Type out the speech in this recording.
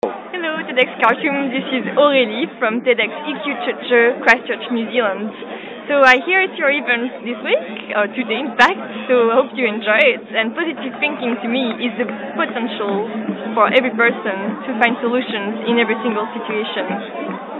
Hello, TEDx Khartoum. This is Aurélie from TEDx EQ Church, Christchurch, New Zealand. So I hear it's your event this week, or today in fact, so I hope you enjoy it. And positive thinking to me is the potential for every person to find solutions in every single situation.